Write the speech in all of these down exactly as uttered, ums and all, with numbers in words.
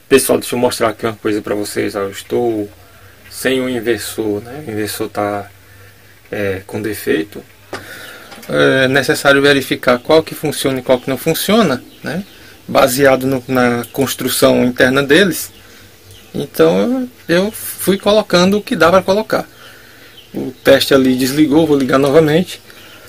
Pessoal, deixa eu mostrar aqui uma coisa para vocês. Ó, eu estou sem o inversor, né? O inversor está é, com defeito. É necessário verificar qual que funciona e qual que não funciona, né? Baseado no, na construção interna deles. Então eu fui colocando o que dá para colocar. O teste ali desligou, vou ligar novamente.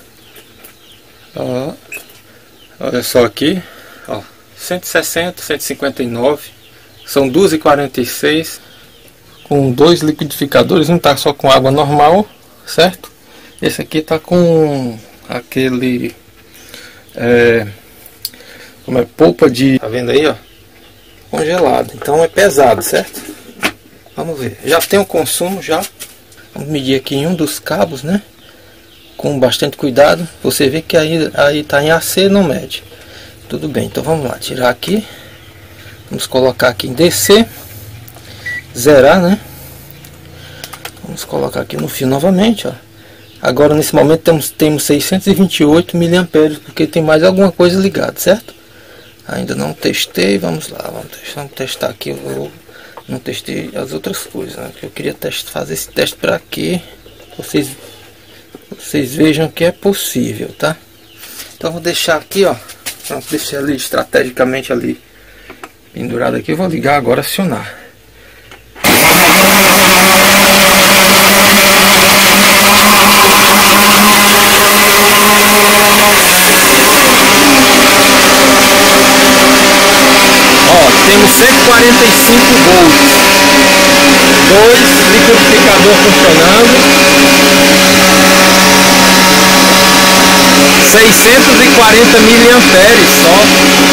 Ó, olha só aqui, ó, cento e sessenta, cento e cinquenta e nove. São duas e quarenta e seis, com dois liquidificadores. Um está só com água normal, certo? Esse aqui está com aquele é, como é, polpa de, tá vendo aí, ó, congelado. Então é pesado, certo? Vamos ver, já tem o consumo já. Vamos medir aqui em um dos cabos, né? Com bastante cuidado. Você vê que aí aí tá em A C, não mede. Tudo bem, então vamos lá, tirar aqui. Vamos colocar aqui em D C, zerar, né? Vamos colocar aqui no fio novamente, ó. Agora nesse momento temos, temos seiscentos e vinte e oito miliamperes, porque tem mais alguma coisa ligada, certo? Ainda não testei, vamos lá, vamos testar, vamos testar aqui. Eu não testei as outras coisas, né? Eu queria testar, fazer esse teste para que vocês, vocês vejam que é possível, tá? Então vou deixar aqui, ó. Pronto, deixei ali estrategicamente ali pendurado aqui. Eu vou ligar agora, acionar. Ó, temos cento e quarenta e cinco volts, dois liquidificador funcionando, seiscentos e quarenta miliamperes só.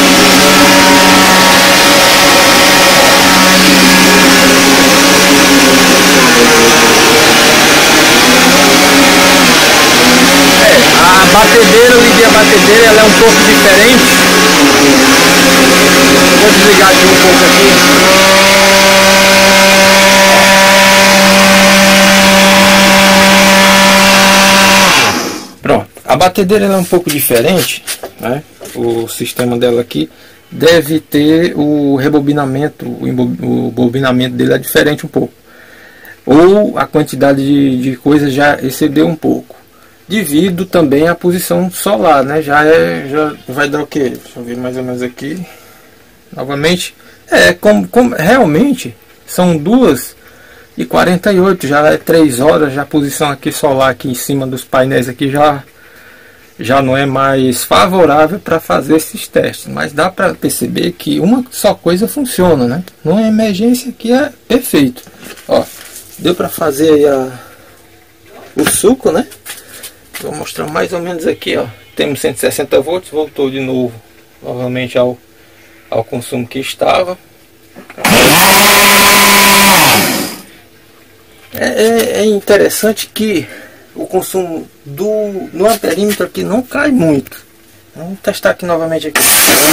A batedeira, eu liguei a batedeira, ela é um pouco diferente. Vou desligar aqui um pouco aqui. Pronto, a batedeira ela é um pouco diferente, né? O sistema dela aqui deve ter o rebobinamento, o bobinamento dele é diferente um pouco. Ou a quantidade de, de coisa já excedeu um pouco. Devido também à posição solar, né? Já é, já vai dar o que? Deixa eu ver mais ou menos aqui. Novamente, é como, como realmente são duas e quarenta e oito, já é três horas, já a posição aqui solar aqui em cima dos painéis aqui já já não é mais favorável para fazer esses testes, mas dá para perceber que uma só coisa funciona, né? Numa emergência aqui é perfeito. Ó, deu para fazer aí a, o suco, né? Vou mostrar mais ou menos aqui, ó. Temos cento e sessenta volts, voltou de novo, novamente ao, ao consumo que estava. É, é, é interessante que o consumo do no amperímetro aqui não cai muito. Vamos testar aqui novamente aqui.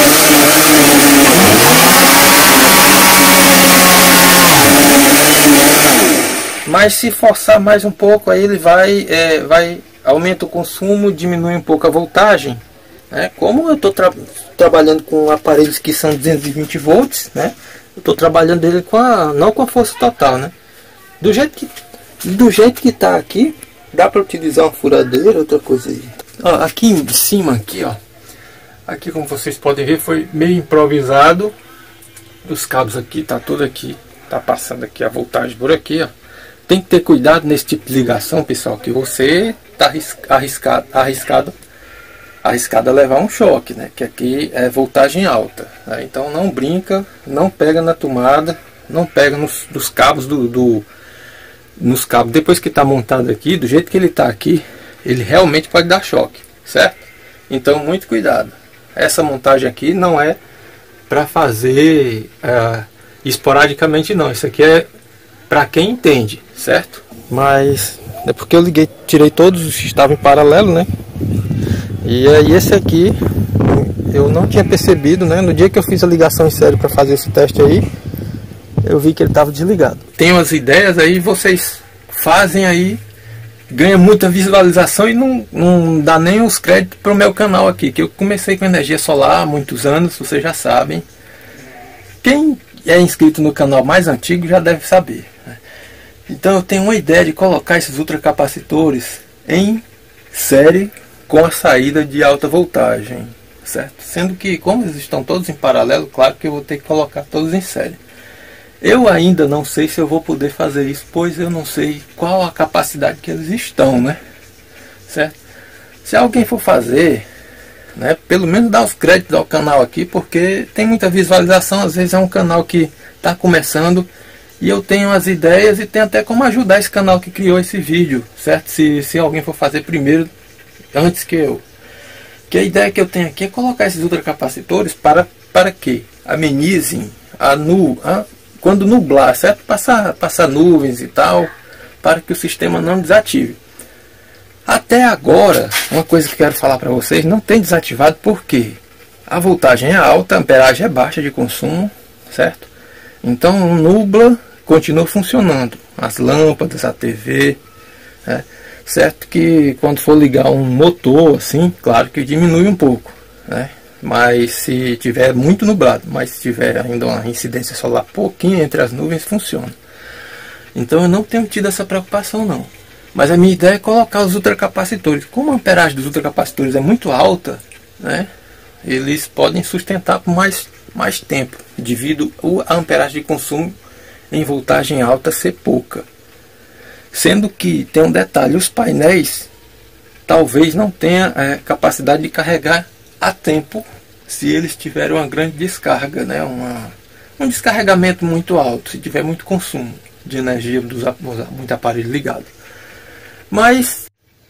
Mas se forçar mais um pouco, aí ele vai, é, vai aumenta o consumo, diminui um pouco a voltagem, né? Como eu estou tra trabalhando com aparelhos que são duzentos e vinte volts, né? Eu estou trabalhando dele com a, não com a força total, né? Do jeito que do jeito que está aqui, dá para utilizar uma furadeira, outra coisa aí. Ó, aqui em cima, aqui, ó, aqui como vocês podem ver, foi meio improvisado. Os cabos aqui, tá tudo aqui, tá passando aqui a voltagem por aqui, ó. Tem que ter cuidado nesse tipo de ligação, pessoal, que você está arriscado, arriscado, arriscado a levar um choque, né? Que aqui é voltagem alta, né? Então não brinca, não pega na tomada, não pega nos, nos cabos do, do, nos cabos. Depois que está montado aqui, do jeito que ele está aqui, ele realmente pode dar choque, certo? Então muito cuidado. Essa montagem aqui não é para fazer uh, esporadicamente, não. Isso aqui é para quem entende, certo? Mas é porque eu liguei, tirei todos os que estavam em paralelo, né? E aí esse aqui eu não tinha percebido, né? No dia que eu fiz a ligação em série para fazer esse teste aí, eu vi que ele estava desligado. Tem umas ideias aí, vocês fazem aí, ganha muita visualização e não, não dá nem os créditos para o meu canal aqui, que eu comecei com energia solar há muitos anos, vocês já sabem. Quem é inscrito no canal mais antigo já deve saber, né? Então eu tenho uma ideia de colocar esses ultracapacitores em série com a saída de alta voltagem, certo? Sendo que, como eles estão todos em paralelo, claro que eu vou ter que colocar todos em série. Eu ainda não sei se eu vou poder fazer isso, pois eu não sei qual a capacidade que eles estão, né? Certo? Se alguém for fazer, né, pelo menos dá os créditos ao canal aqui, porque tem muita visualização. Às vezes é um canal que está começando e eu tenho as ideias e tenho até como ajudar esse canal que criou esse vídeo, certo? Se, se alguém for fazer primeiro, antes que eu. Que a ideia que eu tenho aqui é colocar esses ultracapacitores para, para que amenizem a nu, a, quando nublar, certo? Passar, passar nuvens e tal, para que o sistema não desative. Até agora, uma coisa que eu quero falar para vocês, não tem desativado porque a voltagem é alta, a amperagem é baixa de consumo, certo? Então nubla, continua funcionando. As lâmpadas, a T V, né? Certo que quando for ligar um motor assim, claro que diminui um pouco, né? Mas se tiver muito nublado, mas se tiver ainda uma incidência solar pouquinho entre as nuvens, funciona. Então eu não tenho tido essa preocupação não. Mas a minha ideia é colocar os ultracapacitores. Como a amperagem dos ultracapacitores é muito alta, né, eles podem sustentar por mais, mais tempo, devido a amperagem de consumo em voltagem alta ser pouca. Sendo que tem um detalhe, os painéis talvez não tenham é, capacidade de carregar a tempo se eles tiverem uma grande descarga, né, uma, um descarregamento muito alto, se tiver muito consumo de energia dos muito aparelhos ligados. Mas,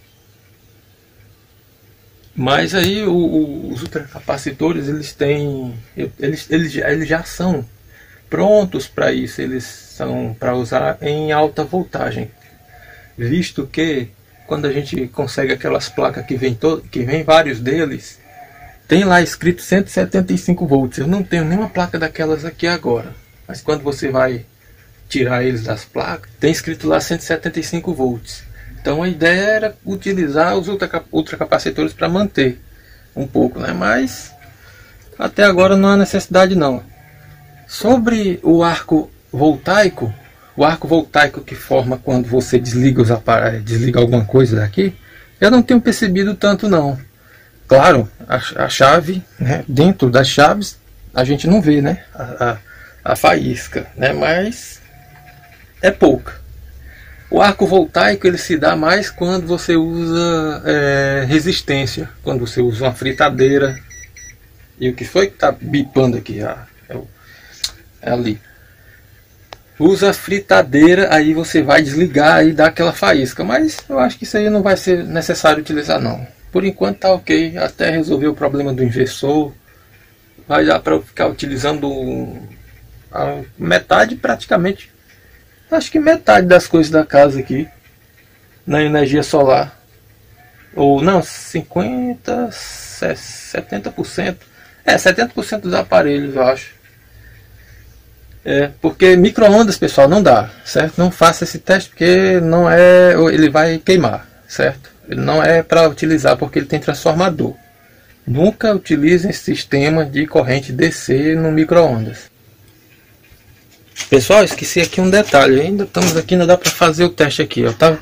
mas aí o, o, os ultracapacitores eles têm, eles, eles, eles já são prontos para isso, eles são para usar em alta voltagem, visto que quando a gente consegue aquelas placas que vem, to, que vem vários deles, tem lá escrito cento e setenta e cinco volts. Eu não tenho nenhuma placa daquelas aqui agora, mas quando você vai tirar eles das placas, tem escrito lá cento e setenta e cinco volts. Então a ideia era utilizar os ultracapacitores para manter um pouco, né? Mas até agora não há necessidade não. Sobre o arco voltaico, o arco voltaico que forma quando você desliga os aparelhos, desliga alguma coisa daqui, eu não tenho percebido tanto não. Claro, a, a chave, né? Dentro das chaves a gente não vê, né, a, a, a faísca, né? Mas é pouca. O arco voltaico ele se dá mais quando você usa é, resistência, quando você usa uma fritadeira. E o que foi que está bipando aqui? Ah, é, o, é ali. Usa a fritadeira, aí você vai desligar e dar aquela faísca. Mas eu acho que isso aí não vai ser necessário utilizar não. Por enquanto tá ok, até resolver o problema do inversor. Vai dar para eu ficar utilizando a metade praticamente. Acho que metade das coisas da casa aqui na energia solar, ou não, cinquenta, setenta por cento, é, setenta por cento dos aparelhos eu acho. É, porque micro-ondas, pessoal, não dá, certo? Não faça esse teste porque não é, ele vai queimar, certo? Ele não é para utilizar porque ele tem transformador. Nunca utilize esse sistema de corrente D C no micro-ondas. Pessoal, esqueci aqui um detalhe. Ainda estamos aqui, não dá para fazer o teste aqui. Eu tava,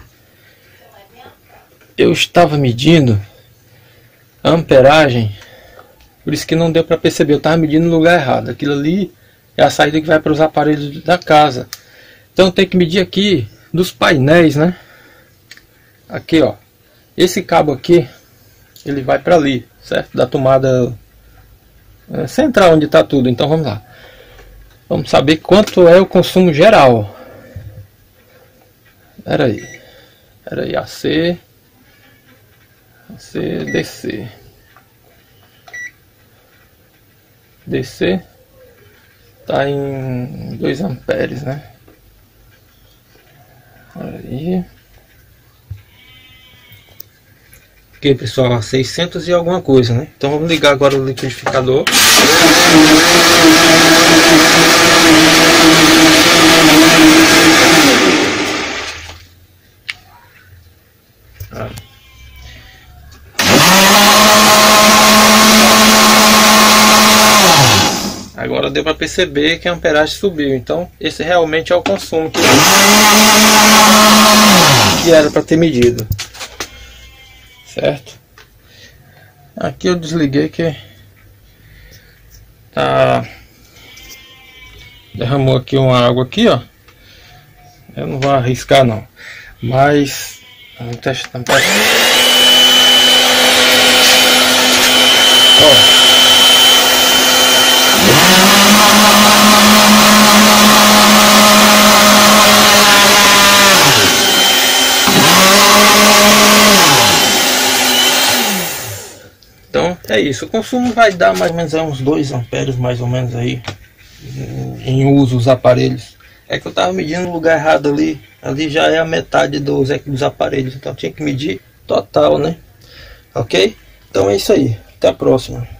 eu estava medindo a amperagem, por isso que não deu para perceber. Eu estava medindo no lugar errado. Aquilo ali é a saída que vai para os aparelhos da casa. Então tem que medir aqui dos painéis, né? Aqui, ó. Esse cabo aqui, ele vai para ali, certo? Da tomada central onde está tudo. Então vamos lá. Vamos saber quanto é o consumo geral. Espera aí. Espera aí, A C. A C, D C. D C. Está em dois amperes, né? Espera aí. Ok, pessoal, seiscentos e alguma coisa, né? Então vamos ligar agora o liquidificador. Ah. Agora deu para perceber que a amperagem subiu. Então esse realmente é o consumo que, que era para ter medido, certo? Aqui eu desliguei que tá, derramou aqui uma água aqui, ó. Eu não vou arriscar não, mas vamos testar. Ó. Então é isso, o consumo vai dar mais ou menos uns dois amperes mais ou menos aí em uso os aparelhos. É que eu tava medindo no lugar errado ali, ali já é a metade dos, dos aparelhos, então tinha que medir total, né? Ok? Então é isso aí, até a próxima.